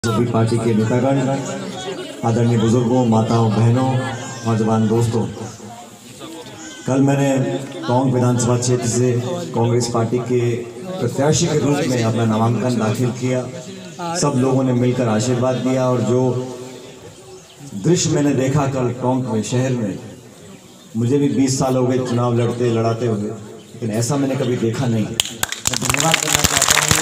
सभी पार्टी के नेतागण, आदरणीय बुजुर्गों, माताओं, बहनों, नौजवान दोस्तों, कल मैंने टोंक विधानसभा क्षेत्र से कांग्रेस पार्टी के प्रत्याशी के रूप में अपना नामांकन दाखिल किया। सब लोगों ने मिलकर आशीर्वाद दिया और जो दृश्य मैंने देखा कल टोंक में, शहर में, मुझे भी 20 साल हो गए चुनाव लड़ाते हुए, लेकिन ऐसा मैंने कभी देखा नहीं। मैं धन्यवाद करना चाहता हूँ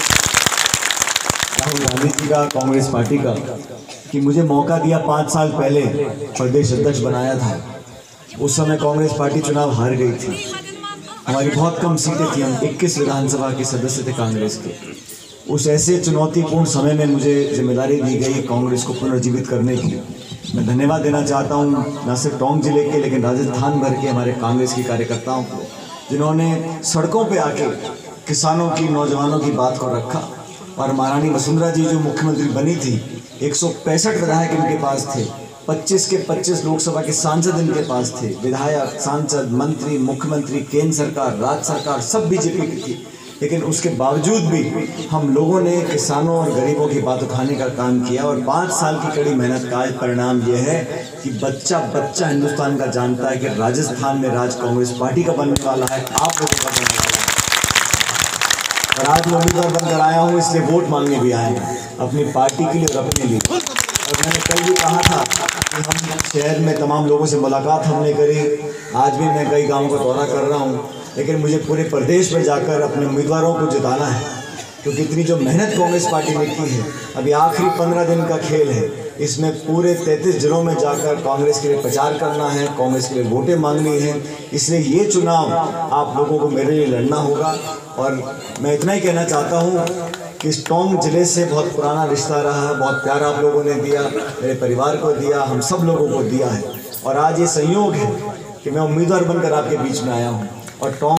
राहुल गांधी जी का, कांग्रेस पार्टी का, कि मुझे मौका दिया। 5 साल पहले प्रदेश अध्यक्ष बनाया था। उस समय कांग्रेस पार्टी चुनाव हार गई थी। हमारी बहुत कम सीटें थी, हम 21 विधानसभा के सदस्य थे कांग्रेस के। उस ऐसे चुनौतीपूर्ण समय में मुझे जिम्मेदारी दी गई कांग्रेस को पुनर्जीवित करने की। मैं धन्यवाद देना चाहता हूँ न सिर्फ टोंक जिले के, लेकिन राजस्थान भर के हमारे कांग्रेस के कार्यकर्ताओं को, जिन्होंने सड़कों पे आके किसानों की, नौजवानों की बात को रखा। और महारानी वसुंधरा जी जो मुख्यमंत्री बनी थी, 165 विधायक इनके पास थे, 25 के 25 लोकसभा के सांसद इनके पास थे। विधायक, सांसद, मंत्री, मुख्यमंत्री, केंद्र सरकार, राज्य सरकार सब बीजेपी की थी। लेकिन उसके बावजूद भी हम लोगों ने किसानों और गरीबों की बात उठाने का काम किया। और 5 साल की कड़ी मेहनत का परिणाम यह है कि बच्चा बच्चा हिंदुस्तान का जानता है कि राजस्थान में राज कांग्रेस पार्टी का बनने वाला है, आप लोगों का बनने वाला है। और आज मैं उम्मीदवार बनकर आया हूँ, इसलिए वोट मांगने भी आए हैं, अपनी पार्टी के लिए और अपने लिए। और मैंने कल भी कहा था कि हम शहर में तमाम लोगों से मुलाकात हमने करी। आज भी मैं कई गाँवों का दौरा कर रहा हूँ, लेकिन मुझे पूरे प्रदेश में जाकर अपने उम्मीदवारों को जिताना है, क्योंकि इतनी जो मेहनत कांग्रेस पार्टी ने की है, अभी आखिरी 15 दिन का खेल है। इसमें पूरे 33 जिलों में जाकर कांग्रेस के लिए प्रचार करना है, कांग्रेस के लिए वोटें मांगनी है। इसलिए ये चुनाव आप लोगों को मेरे लिए लड़ना होगा। और मैं इतना ही कहना चाहता हूँ कि इस टोंक जिले से बहुत पुराना रिश्ता रहा है, बहुत प्यार आप लोगों ने दिया, मेरे परिवार को दिया, हम सब लोगों को दिया है। और आज ये संयोग है कि मैं उम्मीदवार बनकर आपके बीच में आया हूँ। और टोंक